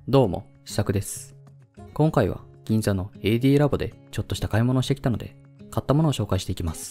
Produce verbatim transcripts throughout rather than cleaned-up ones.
どうも、試作です。今回は銀座の エーディー ラボでちょっとした買い物をしてきたので、買ったものを紹介していきます。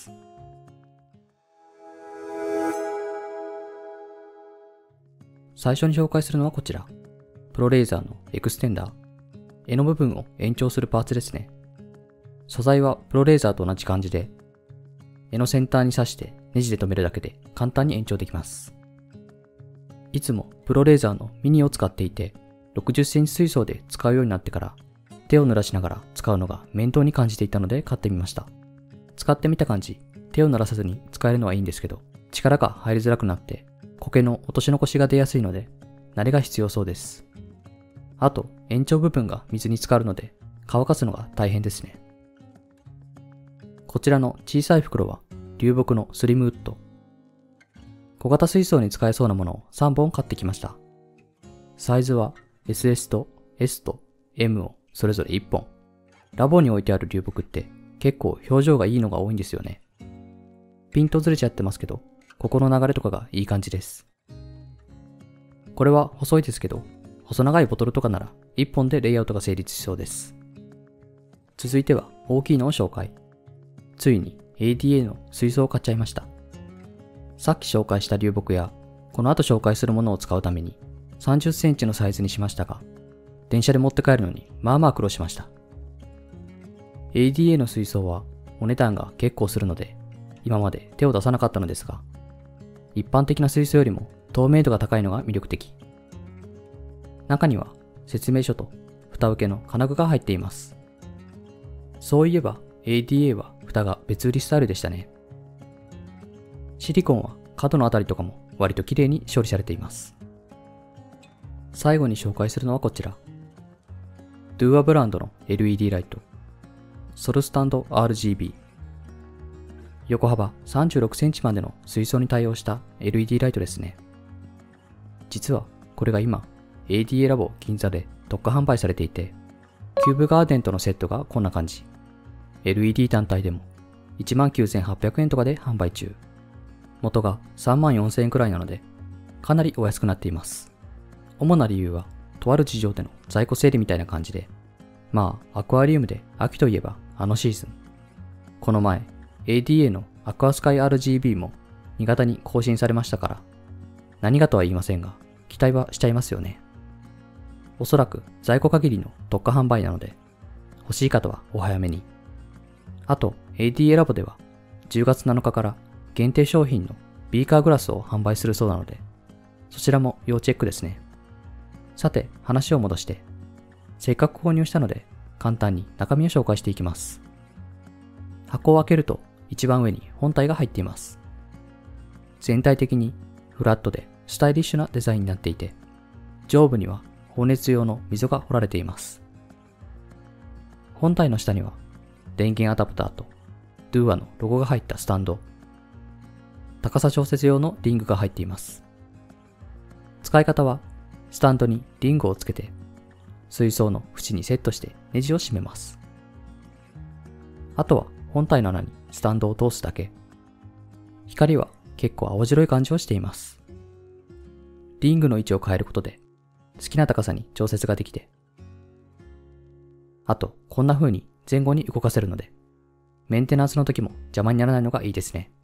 最初に紹介するのはこちら。プロレーザーのエクステンダー。柄の部分を延長するパーツですね。素材はプロレーザーと同じ感じで、柄の先端に刺してネジで留めるだけで簡単に延長できます。いつもプロレーザーのミニを使っていて、ろくじゅっセンチ水槽で使うようになってから手を濡らしながら使うのが面倒に感じていたので買ってみました。使ってみた感じ、手を濡らさずに使えるのはいいんですけど、力が入りづらくなって苔の落とし残しが出やすいので慣れが必要そうです。あと延長部分が水に浸かるので乾かすのが大変ですね。こちらの小さい袋は流木のスリムウッド。小型水槽に使えそうなものをさんぼん買ってきました。サイズは エスエス と エス と エム をそれぞれいっぽん。ラボに置いてある流木って結構表情がいいのが多いんですよね。ピンとずれちゃってますけど、ここの流れとかがいい感じです。これは細いですけど、細長いボトルとかならいっぽんでレイアウトが成立しそうです。続いては大きいのを紹介。ついに エーディーエー の水槽を買っちゃいました。さっき紹介した流木やこの後紹介するものを使うためにさんじゅっセンチのサイズにしましたが、電車で持って帰るのにまあまあ苦労しました。エーディーエー の水槽はお値段が結構するので今まで手を出さなかったのですが、一般的な水槽よりも透明度が高いのが魅力的。中には説明書と蓋受けの金具が入っています。そういえば エーディーエー は蓋が別売りスタイルでしたね。シリコンは角のあたりとかも割と綺麗に処理されています。最後に紹介するのはこちら。ドゥアブランドの エルイーディー ライト。ソルスタンド アールジービー。横幅さんじゅうろくセンチまでの水槽に対応した エルイーディー ライトですね。実はこれが今 エーディーエー ラボ銀座で特価販売されていて、キューブガーデンとのセットがこんな感じ。エルイーディー 単体でも いちまんきゅうせんはっぴゃくえんとかで販売中。元がさんまんよんせんえんくらいなのでかなりお安くなっています。主な理由はとある事情での在庫整理みたいな感じで、まあアクアリウムで秋といえばあのシーズン。この前 エーディーエー のアクアスカイ アールジービー も新潟に更新されましたから、何がとは言いませんが期待はしちゃいますよね。おそらく在庫限りの特価販売なので欲しい方はお早めに。あと エーディーエー ラボではじゅうがつなのかから限定商品のビーカーグラスを販売するそうなので、そちらも要チェックですね。さて話を戻して、せっかく購入したので簡単に中身を紹介していきます。箱を開けると一番上に本体が入っています。全体的にフラットでスタイリッシュなデザインになっていて、上部には放熱用の溝が掘られています。本体の下には電源アダプターと ドゥア のロゴが入ったスタンド、高さ調節用のリングが入っています。使い方はスタンドにリングをつけて水槽の縁にセットしてネジを締めます。あとは本体の穴にスタンドを通すだけ。光は結構青白い感じをしています。リングの位置を変えることで好きな高さに調節ができて、あとこんな風に前後に動かせるのでメンテナンスの時も邪魔にならないのがいいですね。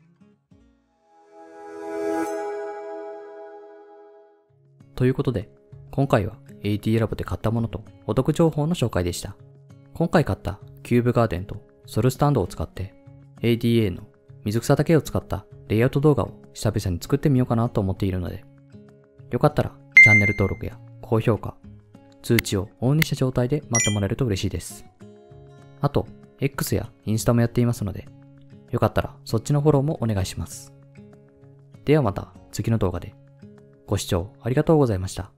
ということで今回は エーディーエー ラボで買ったものとお得情報の紹介でした。今回買ったキューブガーデンとソルスタンドを使って エーディーエー の水草だけを使ったレイアウト動画を久々に作ってみようかなと思っているので、よかったらチャンネル登録や高評価、通知をオンにした状態で待ってもらえると嬉しいです。あと X やインスタもやっていますので、よかったらそっちのフォローもお願いします。ではまた次の動画で。ご視聴ありがとうございました。